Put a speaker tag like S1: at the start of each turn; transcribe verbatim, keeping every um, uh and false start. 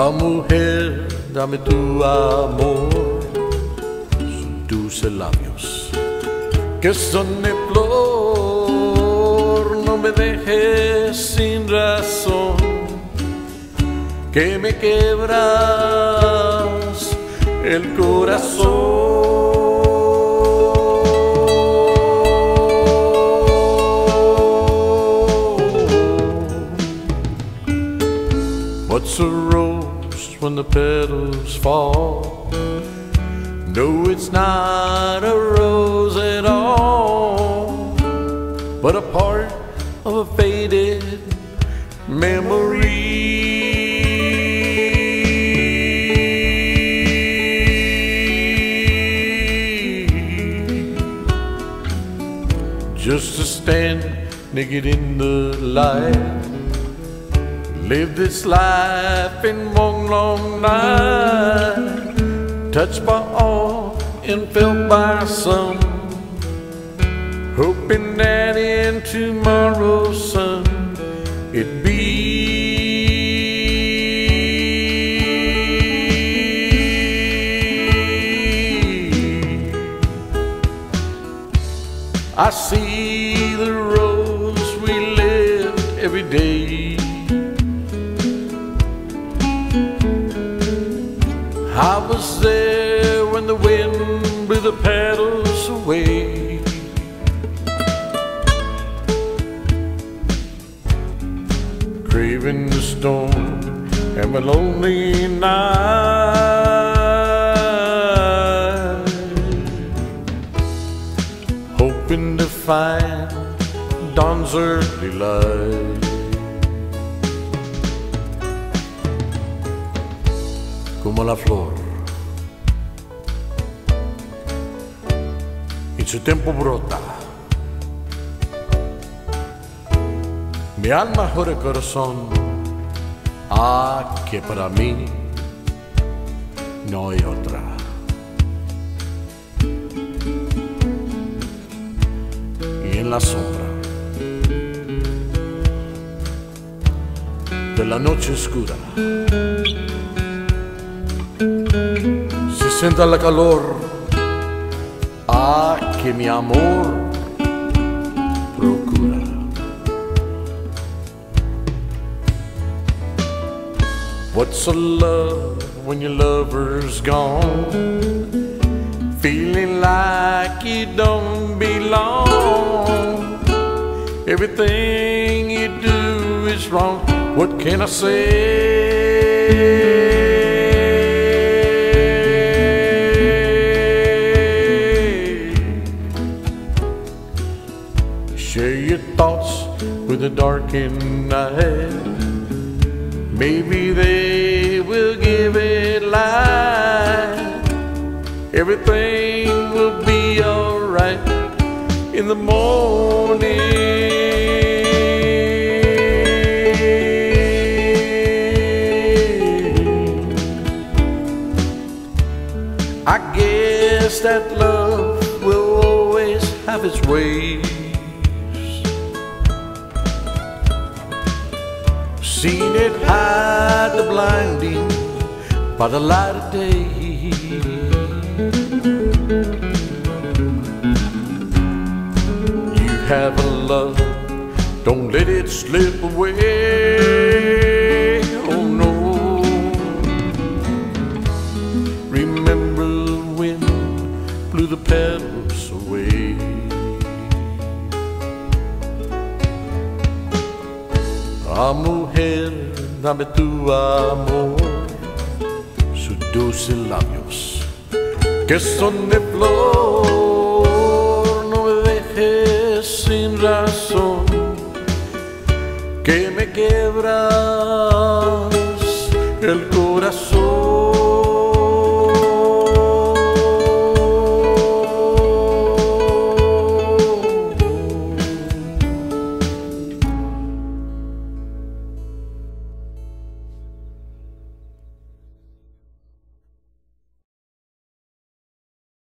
S1: Ah, mujer, dame tu amor, sus dulces labios que son de flor. No me dejes sin razón, que me quebras el corazón. What's a rose when the petals fall? No, it's not a rose at all, but a part of a faded memory. Just to stand naked in the light, live this life in one long night, touched by all and felt by some, hoping that in tomorrow's sun it'd be. I see the roads we lived every day. I was there when the wind blew the petals away. Craving the storm and my lonely night, hoping to find dawn's early light. Como la flor, en su tiempo brota, mi alma jura el corazón, ah, que para mí no hay otra. Y en la sombra de la noche oscura se sienta la calor, ah, que mi amor procura. What's a love when your lover's gone, feeling like you don't belong? Everything you do is wrong. What can I say? Share your thoughts with the darkened night. Maybe they will give it light. Everything will be alright in the morning. I guess that love will always have its ways. Seen it hide the blinding by the light of day. You have a love, don't let it slip away. Oh no, remember the wind blew the petals away. Ah, mujer, dame tu amor, sus dulces labios que son de flor. No me dejes sin razón, que me quebras el corazón.